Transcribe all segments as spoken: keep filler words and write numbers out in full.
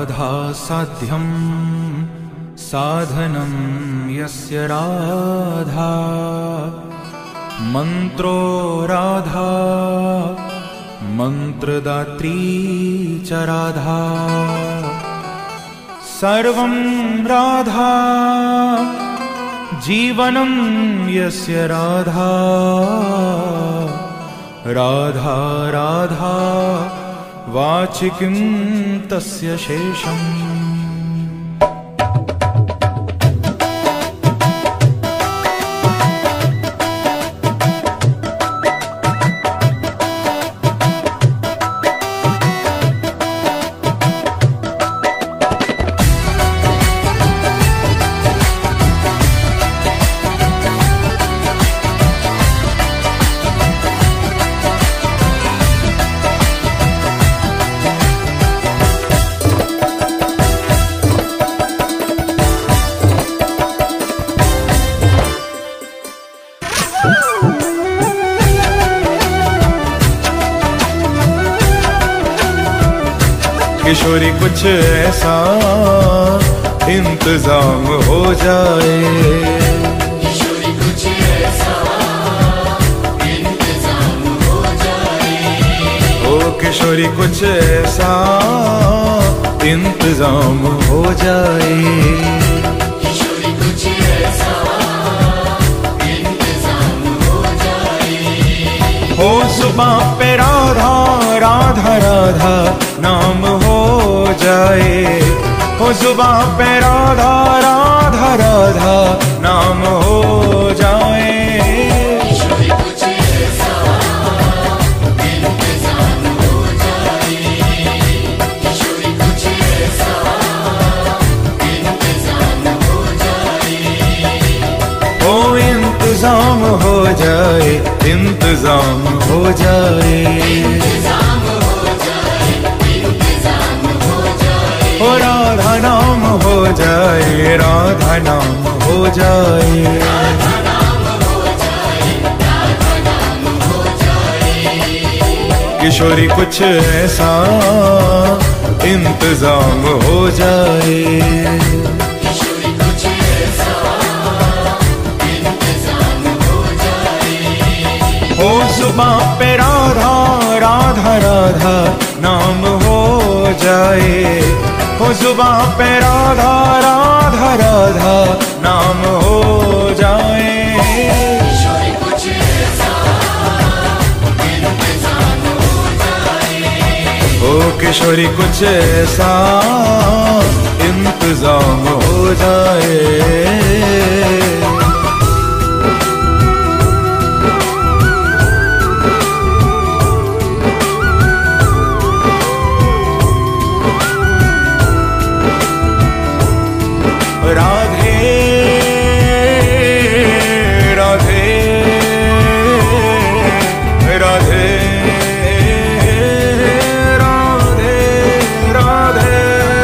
राधा साध्यं साधनं यस्य राधा मंत्रो राधा मंत्रदात्री च राधा सर्वं राधा जीवनं यस्य राधा राधा राधा वाचिकिं तस्य शेषम्। किशोरी कुछ ऐसा इंतजाम हो जाए, किशोरी कुछ ऐसा इंतजाम हो जाए, ओ किशोरी कुछ ऐसा इंतजाम हो जाए, किशोरी कुछ ऐसा इंतजाम हो जाए। हो जुबां पे राधा राधा राधा नाम हो जाए, हो जुबां पे राधा राधा राधा नाम हो जाए, किशोरी कुछ ऐसा इंतजाम हो जाए, किशोरी कुछ ऐसा इंतजाम हो जाए, हो इंतजाम हो जाए, इंतजाम हो जाए, इंतजाम हो जाए, इंतजाम हो जाए, हो राधा नाम हो जाए, राधा नाम हो जाए, राधा नाम हो जाए, राधा नाम हो जाए, किशोरी कुछ ऐसा इंतजाम हो जाए, किशोरी कुछ ऐसा इंतजाम हो जाए, हो जुबां पे राधा राधा राधा नाम हो जाए, हो जुबां पे राधा राधा राधा नाम हो जाए, किशोरी कुछ ऐसा इंतजाम हो जाए, ओ किशोरी कुछ ऐसा इंतजाम हो जाए। राधे राधे राधे राधे राधे,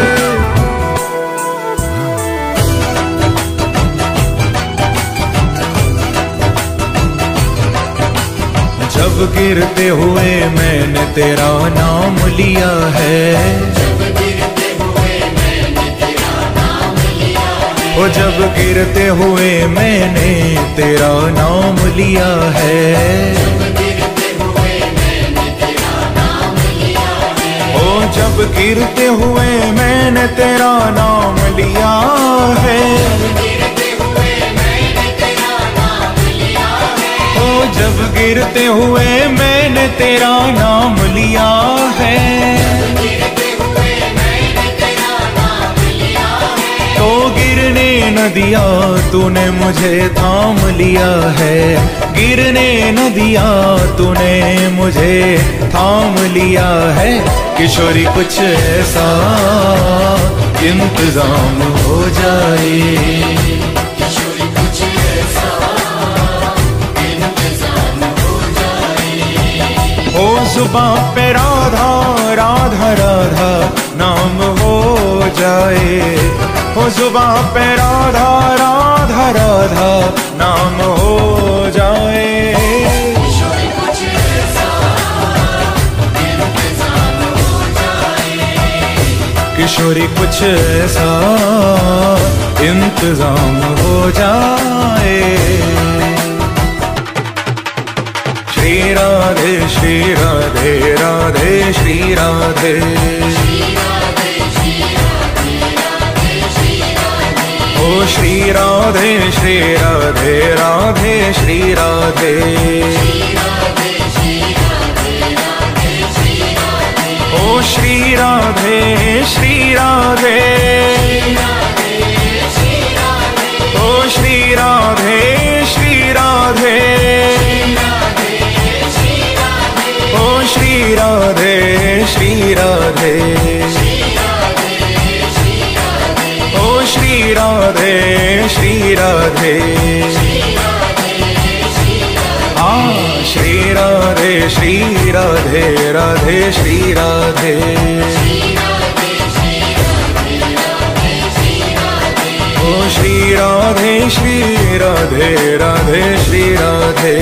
जब गिरते हुए मैंने तेरा नाम लिया है, जब गिरते हुए मैंने तेरा नाम लिया है, ओ जब गिरते हुए मैंने तेरा नाम लिया है, जब गिरते हुए मैंने तेरा नाम लिया है, ओ जब गिरते हुए मैंने तेरा नाम लिया है, गिरते हुए मैंने तेरा नाम लिया है, ओ जब गिरते हुए मैंने तेरा नाम लिया है, गिरते हुए मैंने तेरा नाम लिया है, तो गिरने न दिया तूने मुझे थाम लिया है, गिरने न दिया तूने मुझे थाम लिया है, किशोरी कुछ ऐसा इंतजाम हो जाए, किशोरी कुछ ऐसा इंतजाम हो जाए, हो जुबां पे राधा राधा राधा नाम हो जाए, हो जुबां पे राधा राधा राधा नाम हो जाए, किशोरी कुछ ऐसा इंतजाम हो जाए, किशोरी कुछ ऐसा इंतजाम हो जाए। श्री राधे श्री राधे राधे श्री राधे, ओ श्री राधे श्री राधे राधे श्री राधे, ओ श्री राधे श्री राधे, ओ श्री राधे श्री राधे, ओ श्री राधे श्री राधे, ओ श्री राधे श्री राधे, हाँ श्री राधे श्री राधे राधे श्री राधे, ओ श्री राधे श्री राधे राधे श्री राधे,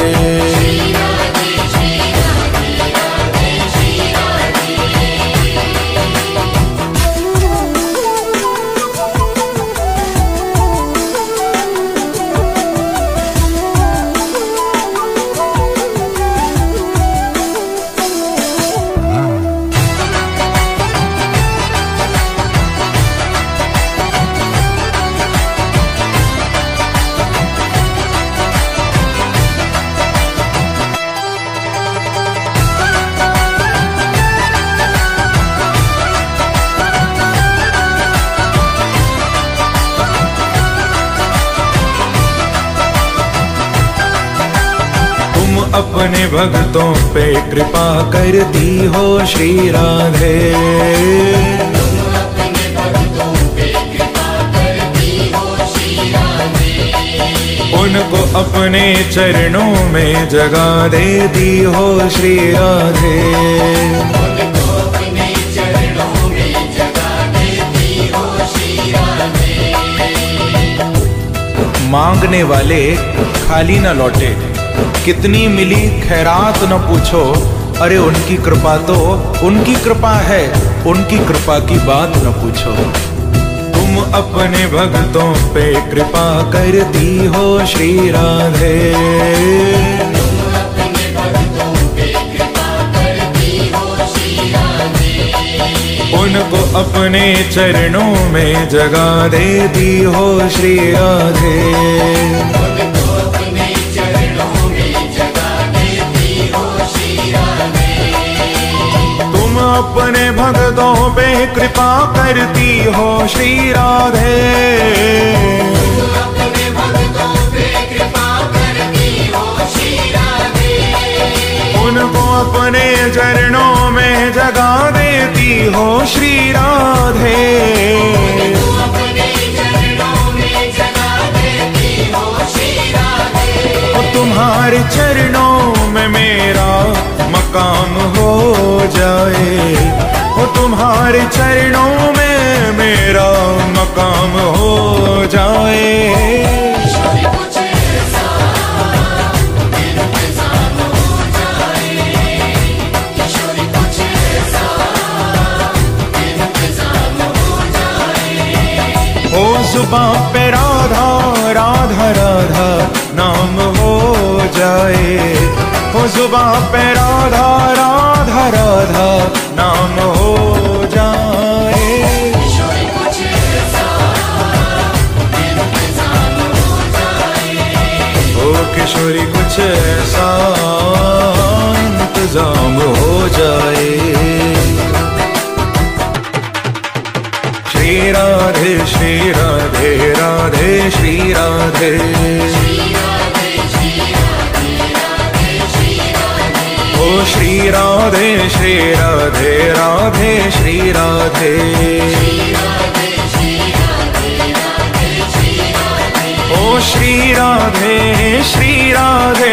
अपने भक्तों पे कृपा कर दी हो श्री राधे, तुम अपने भक्तों पे कृपा कर दी हो श्री राधे, उनको अपने चरणों में जगा दे दी हो श्री राधे, उनको अपने चरणों में जगा दे दी हो श्री राधे। मांगने वाले खाली न लौटे, कितनी मिली खैरात न पूछो, अरे उनकी कृपा तो उनकी कृपा है, उनकी कृपा की बात न पूछो। तुम अपने भक्तों पे कृपा कर दी हो श्री राधे, तुम अपने भक्तों पे कृपा कर दी हो श्री राधे, उनको अपने चरणों में जगा दे दी हो श्री राधे, उनको अपने चरणों में जगा दे दी हो श्री राधे। तुम अपने भक्तों पे कृपा करती हो श्री राधे, तुम अपने भक्तों पे कृपा करती हो श्री राधे, उनको अपने चरणों में जगा देती हो श्री राधे, तुम अपने चरणों में जगा देती हो श्री राधे। और तुम्हारे चरणों में मेरा मकाम हो जाए, वो तुम्हारे चरणों में मेरा मकाम हो जाए। किशोरी कुछ ऐसा इंतजाम हो जाए, किशोरी कुछ ऐसा इंतजाम हो जाए। ओ जुबां पे राधा राधा राधा नाम हो जाए, ओ जुबां पे राधा राधा राधा नाम हो जाए। किशोरी कुछ ऐसा इंतजाम हो जाए, ओ किशोरी कुछ ऐसा इंतजाम हो जाए। श्री राधे श्री राधे राधे श्री राधे, श्री राधे श्री राधे राधे श्री राधे, ओ श्री राधे श्री राधे राधे श्री राधे, श्री राधे श्री राधे राधे श्री राधे, ओ श्री राधे श्री राधे,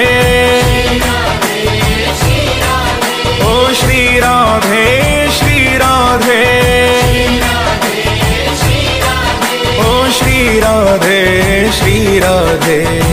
श्री राधे ओ श्री राधे श्री राधे, श्री राधे ओ श्री राधे श्री राधे।